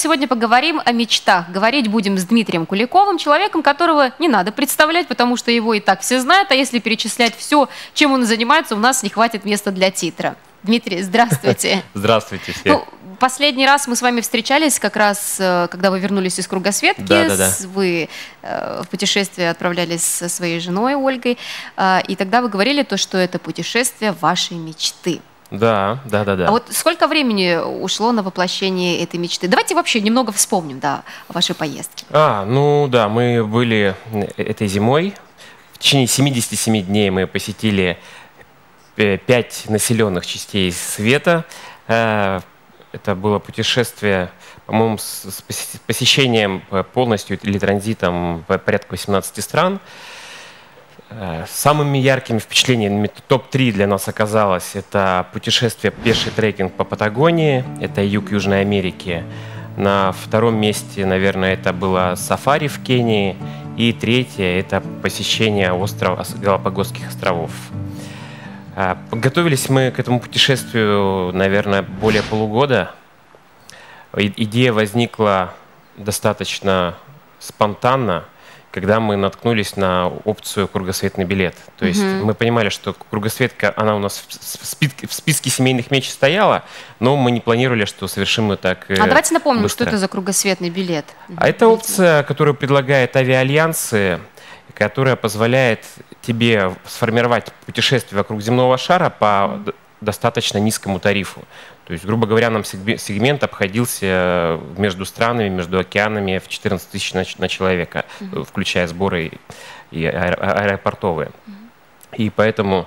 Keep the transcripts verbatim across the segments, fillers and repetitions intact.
сегодня поговорим о мечтах. Говорить будем с Дмитрием Куликовым, человеком, которого не надо представлять, потому что его и так все знают, а если перечислять все, чем он занимается, у нас не хватит места для титра. Дмитрий, здравствуйте. Здравствуйте все. Ну, последний раз мы с вами встречались как раз, когда вы вернулись из кругосветки. Да, да, да. Вы э, в путешествие отправлялись со своей женой Ольгой, э, и тогда вы говорили то, что это путешествие вашей мечты. Да, да, да, да. А вот сколько времени ушло на воплощение этой мечты? Давайте вообще немного вспомним, да, о вашей поездке. А, ну да, мы были этой зимой. В течение семидесяти семи дней мы посетили пять населенных частей света. Это было путешествие, по-моему, с посещением полностью или транзитом порядка восемнадцати стран. Самыми яркими впечатлениями топ три для нас оказалось это путешествие, пеший трекинг по Патагонии, это юг Южной Америки. На втором месте, наверное, это было сафари в Кении. И третье – это посещение острова, Галапагосских островов. Подготовились мы к этому путешествию, наверное, более полугода. Идея возникла достаточно спонтанно, когда мы наткнулись на опцию кругосветный билет. То есть mm-hmm. мы понимали, что кругосветка, она у нас в списке, в списке семейных мечт стояла, но мы не планировали, что совершим мы так А давайте напомним, быстро. Что это за кругосветный билет. А это опция, которую предлагает авиальянсы, которая позволяет тебе сформировать путешествие вокруг земного шара по достаточно низкому тарифу. То есть, грубо говоря, нам сегмент обходился между странами, между океанами в четырнадцать тысяч на, на человека, mm-hmm. включая сборы и аэропортовые. Mm-hmm. И поэтому,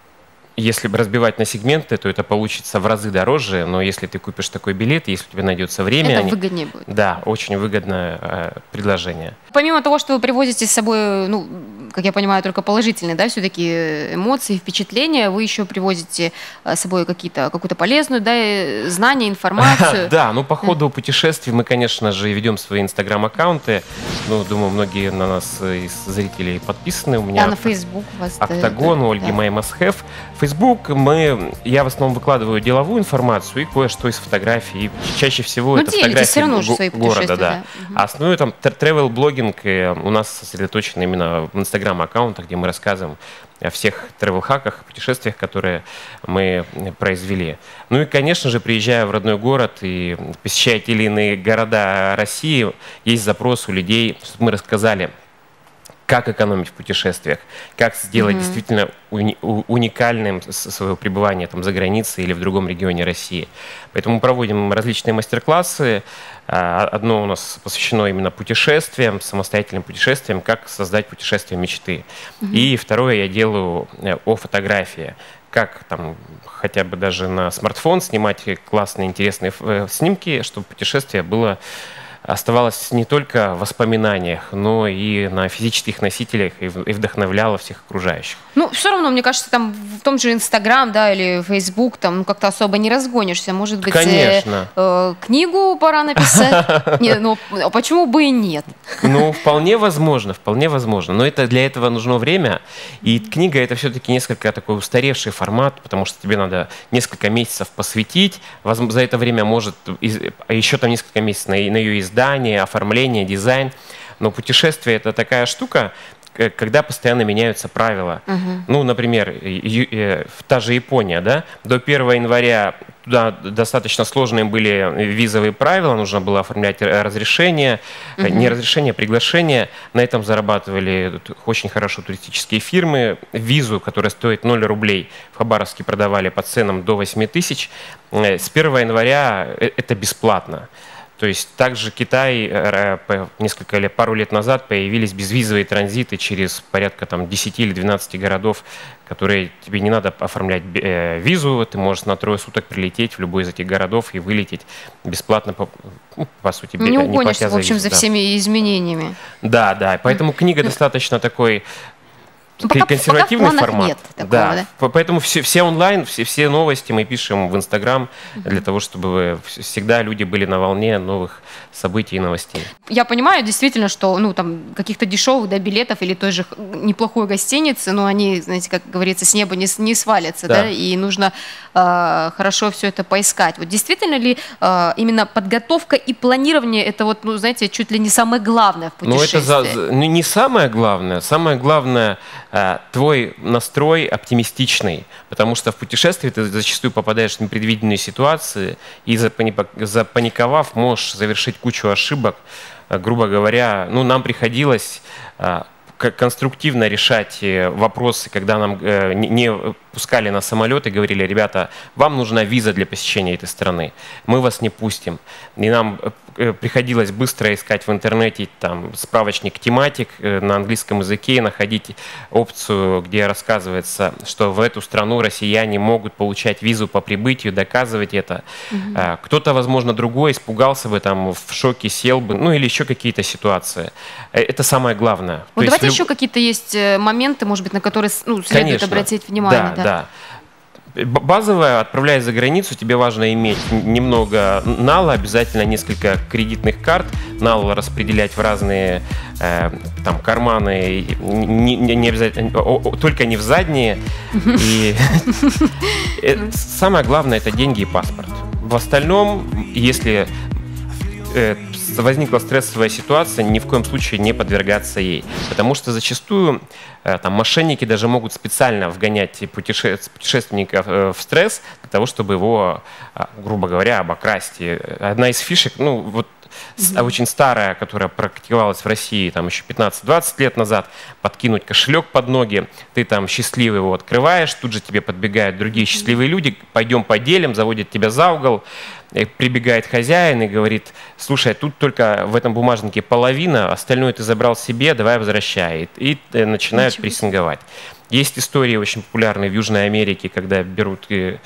если бы разбивать на сегменты, то это получится в разы дороже, но если ты купишь такой билет, если у тебя найдется время... Это они... выгоднее будет. Да, очень выгодное э, предложение. Помимо того, что вы привозите с собой, ну, как я понимаю, только положительные, да, все-таки эмоции, впечатления, вы еще привозите с собой какие-то, какую-то полезную, да, знания, информацию. Да, ну по ходу путешествий мы, конечно же, ведем свои инстаграм-аккаунты. Ну, думаю, многие на нас из зрителей подписаны. У меня да, на Facebook у вас. Октагон, у Ольги My Must Have. Facebook мы, я в основном выкладываю деловую информацию и кое-что из фотографий. И чаще всего ну, это фотографии города, да. да. Угу. А основной там travel-блогинг у нас сосредоточен именно в инстаграм-аккаунтах, где мы рассказываем о всех travel-хаках, путешествиях, которые мы произвели. Ну и, конечно же, приезжая в родной город и посещая те или иные города России, есть запрос у людей, чтобы мы рассказали, как экономить в путешествиях, как сделать mm-hmm. действительно уни- уникальным свое пребывание там, за границей или в другом регионе России. Поэтому мы проводим различные мастер-классы. Одно у нас посвящено именно путешествиям, самостоятельным путешествиям, как создать путешествие мечты. Mm-hmm. И второе я делаю о фотографии. Как там хотя бы даже на смартфон снимать классные, интересные снимки, чтобы путешествие было... оставалось не только в воспоминаниях, но и на физических носителях и вдохновляло всех окружающих. Ну, все равно, мне кажется, там в том же Инстаграм, да, или Фейсбук, там ну, как-то особо не разгонишься. Может быть, Конечно. Э, э, книгу пора написать? Не, ну, почему бы и нет? Ну, вполне возможно, вполне возможно. Но это, для этого нужно время. И книга — это все-таки несколько такой устаревший формат, потому что тебе надо несколько месяцев посвятить. За это время может... А еще там несколько месяцев на, на ее издание, оформление, дизайн. Но путешествие — это такая штука, когда постоянно меняются правила. Uh-huh. Ну, например, та же Япония, да, до первого января туда достаточно сложные были визовые правила, нужно было оформлять разрешение, uh-huh. не разрешение, а приглашение. На этом зарабатывали очень хорошо туристические фирмы. Визу, которая стоит ноль рублей, в Хабаровске продавали по ценам до восьми тысяч. С первого января это бесплатно. То есть также Китай несколько лет, пару лет назад появились безвизовые транзиты через порядка там, десяти или двенадцати городов, которые тебе не надо оформлять визу, ты можешь на трое суток прилететь в любой из этих городов и вылететь бесплатно, по, ну, по сути, не, не угонишься, за в общем, визу, за да. всеми изменениями. Да, да, поэтому книга достаточно такой... Ну, пока, консервативный пока в формат. Нет такого, да. да? Поэтому все, все онлайн, все, все новости мы пишем в Инстаграм uh-huh. для того, чтобы всегда люди были на волне новых событий и новостей. Я понимаю действительно, что ну, там, каких-то дешевых да, билетов или той же неплохой гостиницы, но они, знаете, как говорится, с неба не, не свалятся, да. Да, и нужно э, хорошо все это поискать. Вот действительно ли э, именно подготовка и планирование это вот, ну, знаете, чуть ли не самое главное в путешествии? Ну, это за, не самое главное. Самое главное э, твой настрой оптимистичный, потому что в путешествии ты зачастую попадаешь в непредвиденные ситуации и запаниковав, можешь совершить кучу ошибок. Э, грубо говоря, ну, нам приходилось э, конструктивно решать вопросы, когда нам э, не пускали на самолет и говорили: ребята, вам нужна виза для посещения этой страны, мы вас не пустим. И нам э, приходилось быстро искать в интернете там справочник тематик э, на английском языке, находить опцию, где рассказывается, что в эту страну россияне могут получать визу по прибытию, доказывать это. Mm-hmm. э, кто-то, возможно, другой испугался бы, там, в шоке сел бы, ну или еще какие-то ситуации. Это самое главное. Вот давайте есть, еще люб... какие-то есть моменты, может быть, на которые ну, следует Конечно. обратить внимание. Да, да. да. Базовое, отправляясь за границу, тебе важно иметь немного нала, обязательно несколько кредитных карт, нал распределять в разные э, там, карманы, не, не, не обязательно, о, о, только не в задние. И самое главное — это деньги и паспорт. В остальном, если возникла стрессовая ситуация, ни в коем случае не подвергаться ей. Потому что зачастую там, мошенники даже могут специально вгонять путешественника в стресс для того, чтобы его, грубо говоря, обокрасть. И одна из фишек, ну вот Mm-hmm. очень старая, которая практиковалась в России там, еще пятнадцать-двадцать лет назад, подкинуть кошелек под ноги, ты там счастливый его открываешь, тут же тебе подбегают другие mm-hmm. счастливые люди, пойдем поделим, заводят тебя за угол, прибегает хозяин и говорит: слушай, тут только в этом бумажнике половина, остальное ты забрал себе, давай возвращай. И начинают Ничего. прессинговать. Есть истории очень популярные в Южной Америке, когда берут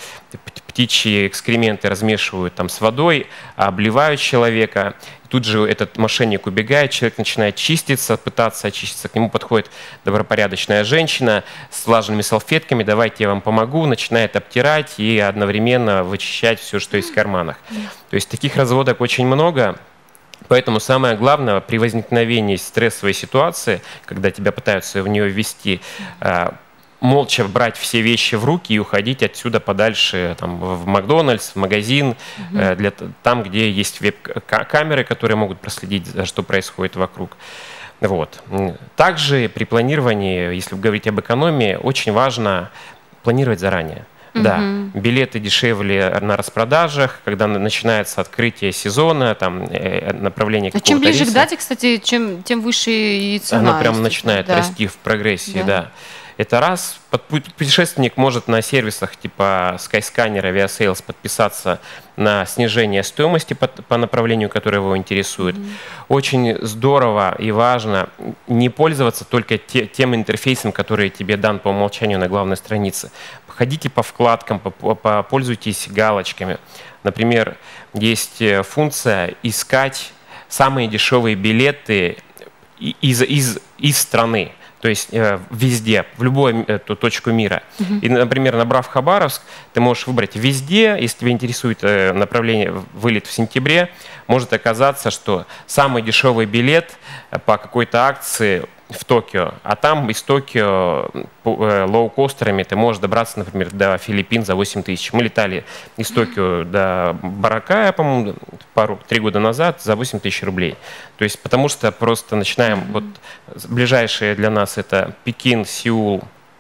птичьи экскременты, размешивают там с водой, обливают человека. Тут же этот мошенник убегает, человек начинает чиститься, пытаться очиститься. К нему подходит добропорядочная женщина с влажными салфетками: давайте я вам помогу, начинает обтирать и одновременно вычищать все, что есть в карманах. То есть таких разводок очень много. Поэтому самое главное при возникновении стрессовой ситуации, когда тебя пытаются в нее ввести, молча брать все вещи в руки и уходить отсюда подальше, там, в Макдональдс, в магазин, mm-hmm. для, там, где есть веб-камеры, которые могут проследить, что происходит вокруг. Вот. Также при планировании, если говорить об экономии, очень важно планировать заранее. Mm-hmm. Да, билеты дешевле на распродажах, когда начинается открытие сезона, там, направление какого-то Чем ближе рейса. к дате, кстати, чем, тем выше и цена. Она прям начинает да. расти в прогрессии, да. да. Это раз. Путешественник может на сервисах типа Skyscanner, Aviasales подписаться на снижение стоимости по, по направлению, которое его интересует. Mm-hmm. Очень здорово и важно не пользоваться только те, тем интерфейсом, который тебе дан по умолчанию на главной странице. Ходите по вкладкам, попользуйтесь галочками. Например, есть функция «Искать самые дешевые билеты из, из, из страны». То есть э, везде, в любую эту точку мира. Uh-huh. И, например, набрав Хабаровск, ты можешь выбрать везде, если тебя интересует э, направление вылет в сентябре, может оказаться, что самый дешевый билет по какой-то акции в Токио, а там из Токио э, лоукостерами ты можешь добраться, например, до Филиппин за восемь тысяч. Мы летали из Токио до Боракая, по-моему, пару, три года назад за восемь тысяч рублей. То есть потому что просто начинаем, mm-hmm. вот ближайшие для нас это Пекин, Сеул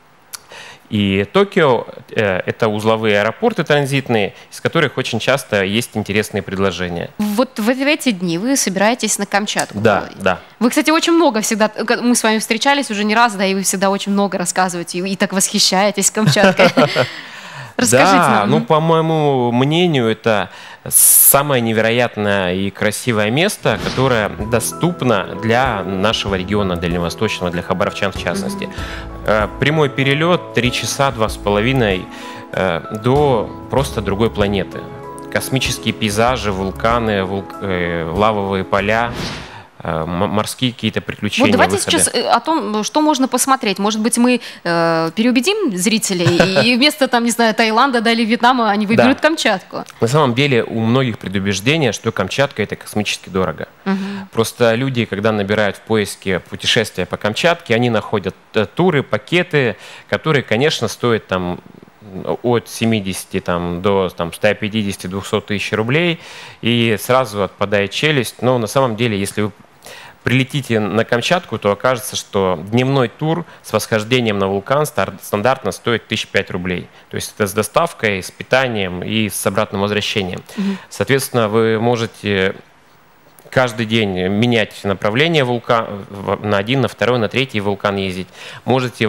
и Токио, э, это узловые аэропорты транзитные, из которых очень часто есть интересные предложения. Вот в эти дни вы собираетесь на Камчатку. Да, да. Вы, кстати, очень много всегда, мы с вами встречались уже не раз, да, и вы всегда очень много рассказываете, и, и так восхищаетесь Камчаткой. Расскажите да, нам. ну, по моему мнению, это самое невероятное и красивое место, которое доступно для нашего региона дальневосточного, для хабаровчан в частности. Mm-hmm. Прямой перелет три часа, два с половиной до просто другой планеты. Космические пейзажи, вулканы, вулк... лавовые поля. морские какие-то приключения. Вот давайте выходы. сейчас о том, что можно посмотреть. Может быть, мы э, переубедим зрителей, и вместо, там, не знаю, Таиланда, да, или Вьетнама они выберут Да. Камчатку. На самом деле у многих предубеждение, что Камчатка – это космически дорого. Угу. Просто люди, когда набирают в поиске путешествия по Камчатке, они находят туры, пакеты, которые, конечно, стоят там от семидесяти там, до там, ста пятидесяти — двухсот тысяч рублей, и сразу отпадает челюсть. Но на самом деле, если вы прилетите на Камчатку, то окажется, что дневной тур с восхождением на вулкан стандартно стоит тысячу пять рублей. То есть это с доставкой, с питанием и с обратным возвращением. Угу. Соответственно, вы можете каждый день менять направление вулкана, на один, на второй, на третий вулкан ездить. Можете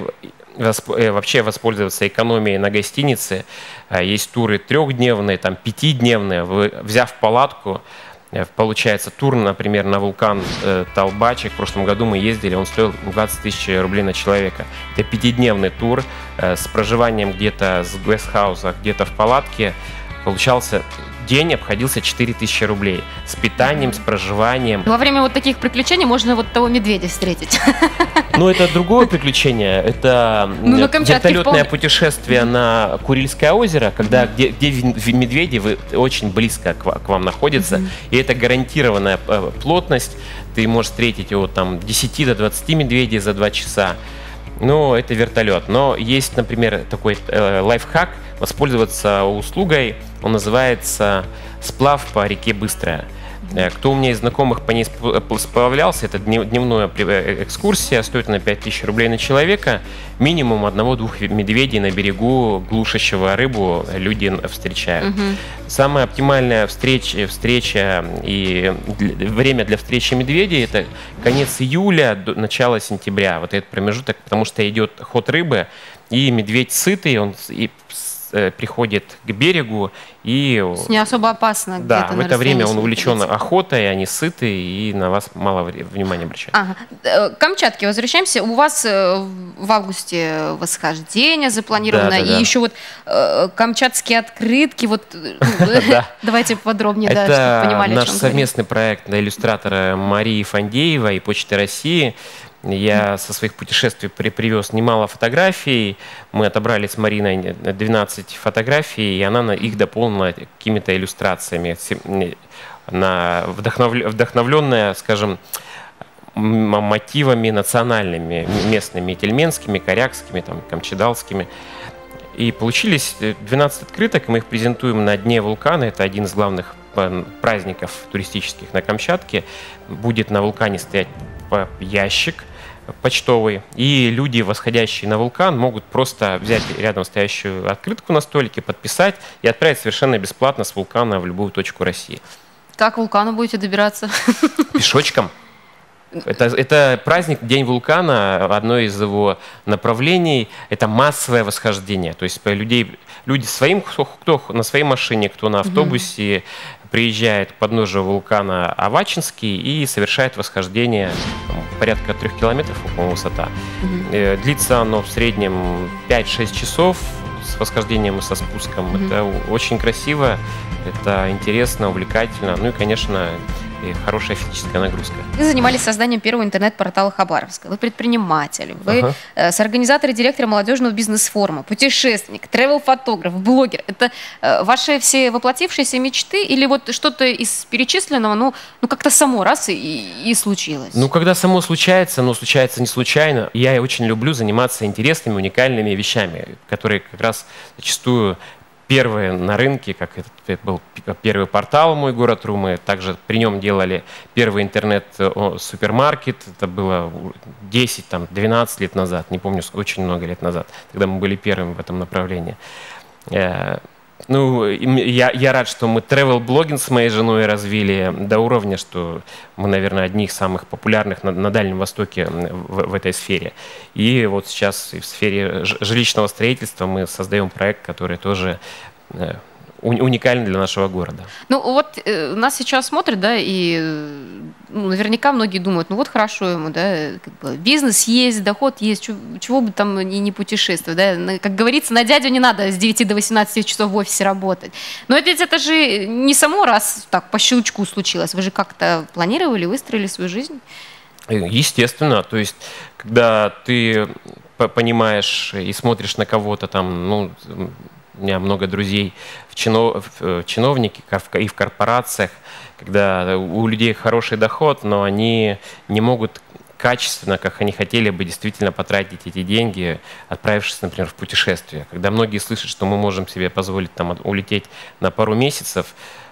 вообще воспользоваться экономией на гостинице. Есть туры трехдневные, там, пятидневные. Вы, взяв палатку, получается тур, например, на вулкан э, Талбачик. В прошлом году мы ездили, он стоил двадцать тысяч рублей на человека. Это пятидневный тур э, с проживанием где-то с гестхауса, где-то в палатке. Получался день, обходился четыре тысячи рублей. С питанием, с проживанием. Во время вот таких приключений можно вот того медведя встретить. Ну, это другое приключение. Это ну, вертолетное вполне... путешествие на Курильское озеро, когда, mm-hmm. где, где медведи вы, очень близко к, к вам находятся. Mm-hmm. И это гарантированная плотность. Ты можешь встретить от там, десяти до двадцати медведей за два часа. Ну, это вертолет. Но есть, например, такой э, лайфхак. Воспользоваться услугой. Он называется «Сплав по реке Быстрая». Кто у меня из знакомых по ней сплавлялся, это дневная экскурсия, стоит на пять тысяч рублей на человека. Минимум одного-двух медведей на берегу, глушащего рыбу, люди встречают. Угу. Самая оптимальная встреча, встреча и время для встречи медведей – это конец июля, начало сентября. Вот этот промежуток, потому что идет ход рыбы, и медведь сытый, он и приходит к берегу и... Не особо опасно. Да, в это время он увлечен охотой, они сыты и на вас мало внимания обращают. Ага. К Камчатке возвращаемся. У вас в августе восхождение запланировано, да, да, и да. еще вот э, камчатские открытки. Вот, давайте подробнее, да, чтобы понимали, о чем говорим. Это наш совместный проект для иллюстратора Марии Фандеева и Почты России. Я со своих путешествий при, привез немало фотографий. Мы отобрали с Мариной двенадцать фотографий, и она на их дополнила какими-то иллюстрациями, на вдохновля, вдохновленная, скажем, мотивами национальными, местными, тельменскими, корякскими, там, камчедалскими. И получились двенадцать открыток, мы их презентуем на дне вулкана. Это один из главных праздников туристических на Камчатке. Будет на вулкане стоять ящик почтовый, и люди, восходящие на вулкан, могут просто взять рядом стоящую открытку на столике, подписать и отправить совершенно бесплатно с вулкана в любую точку России. Как к вулкану будете добираться? Пешочком. Это, это праздник, День вулкана, одно из его направлений – это массовое восхождение. То есть людей, люди своим, кто, кто на своей машине, кто на автобусе, угу. приезжает к подножию вулкана Авачинский и совершает восхождение там, порядка трех километров, по-моему, высота. Угу. Длится оно в среднем пять-шесть часов с восхождением и со спуском. Угу. Это очень красиво, это интересно, увлекательно. Ну и, конечно, и хорошая физическая нагрузка. Вы занимались созданием первого интернет-портала Хабаровска. Вы предприниматель, вы ага. э, соорганизатор и директор молодежного бизнес-форума, путешественник, тревел-фотограф, блогер. Это э, ваши все воплотившиеся мечты или вот что-то из перечисленного, ну, ну как-то само раз и, и случилось? Ну, когда само случается, но случается не случайно. Я очень люблю заниматься интересными, уникальными вещами, которые как раз зачастую первые на рынке, как этот, это был первый портал «Мой город.ру», мы также при нем делали первый интернет-супермаркет, это было десять-двенадцать лет назад, не помню, очень много лет назад, тогда мы были первыми в этом направлении. Ну, я, я рад, что мы travel-блогинг с моей женой развили до уровня, что мы, наверное, одни из самых популярных на, на Дальнем Востоке в, в этой сфере. И вот сейчас в сфере жилищного строительства мы создаем проект, который тоже уникальный для нашего города. Ну вот э, нас сейчас смотрят, да, и ну, наверняка многие думают, ну вот хорошо ему, да, как бы бизнес есть, доход есть, чего, чего бы там и не путешествовать, да, как говорится, на дядю не надо с девяти до восемнадцати часов в офисе работать. Но ведь это же не само раз так по щелчку случилось, вы же как-то планировали, выстроили свою жизнь? Естественно, то есть, когда ты понимаешь и смотришь на кого-то там, ну, у меня много друзей в, чинов, в чиновники и в корпорациях, когда у людей хороший доход, но они не могут качественно, как они хотели бы, действительно потратить эти деньги, отправившись, например, в путешествие. Когда многие слышат, что мы можем себе позволить там улететь на пару месяцев,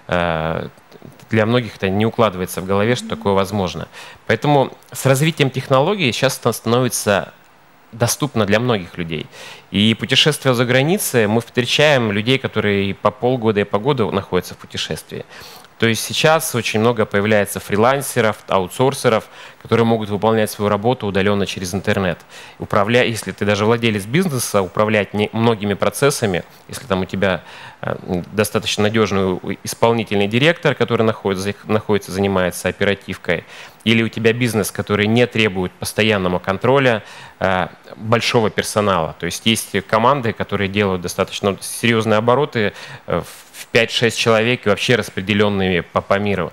для многих это не укладывается в голове, что такое возможно. Поэтому с развитием технологий сейчас становится доступно для многих людей. И путешествия за границей, мы встречаем людей, которые по полгода и по году находятся в путешествии. То есть сейчас очень много появляется фрилансеров, аутсорсеров, которые могут выполнять свою работу удаленно через интернет. Управляя, если ты даже владелец бизнеса, управлять не, многими процессами, если там у тебя э, достаточно надежный исполнительный директор, который находится, находится, занимается оперативкой, или у тебя бизнес, который не требует постоянного контроля э, большого персонала. То есть есть команды, которые делают достаточно серьезные обороты э, в пять-шесть человек и вообще распределенными по, по миру,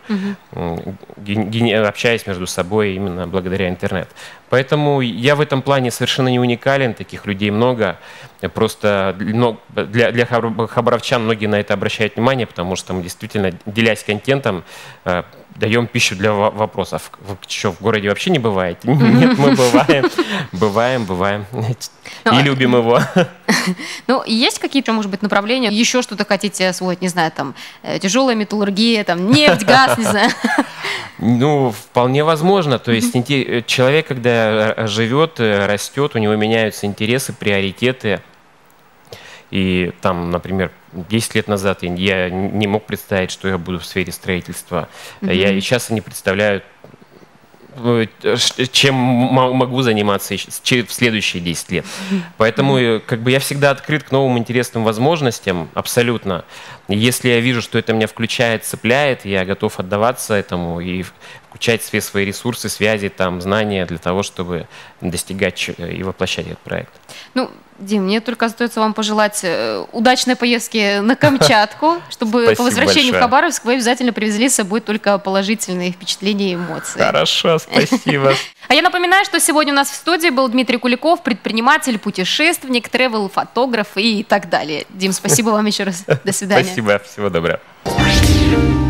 mm-hmm. общаясь между собой именно благодаря интернету. Поэтому я в этом плане совершенно не уникален, таких людей много. Просто для, для хабаровчан многие на это обращают внимание, потому что мы действительно, делясь контентом, даем пищу для вопросов. Что, в городе вообще не бывает? Нет, мы бываем, бываем, бываем. И любим его. Ну, есть какие-то, может быть, направления, еще что-то хотите освоить, не знаю, там, тяжелая металлургия, там, нефть, газ, не знаю. Ну, вполне возможно. То есть человек, когда живет, растет, у него меняются интересы, приоритеты. И там, например, десять лет назад я не мог представить, что я буду в сфере строительства. Mm-hmm. Я и сейчас не представляю, чем могу заниматься в следующие десять лет. Поэтому как бы я всегда открыт к новым интересным возможностям, абсолютно. Если я вижу, что это меня включает, цепляет, я готов отдаваться этому и включать все свои ресурсы, связи, там, знания для того, чтобы достигать и воплощать этот проект. Ну, Дим, мне только остается вам пожелать удачной поездки на Камчатку, чтобы Спасибо по возвращению большое. в Хабаровск вы обязательно привезли с собой только положительные впечатления и эмоции. Хорошо, спасибо. А я напоминаю, что сегодня у нас в студии был Дмитрий Куликов, предприниматель, путешественник, тревел-фотограф и так далее. Дим, спасибо вам еще раз. До свидания. Спасибо, всего доброго.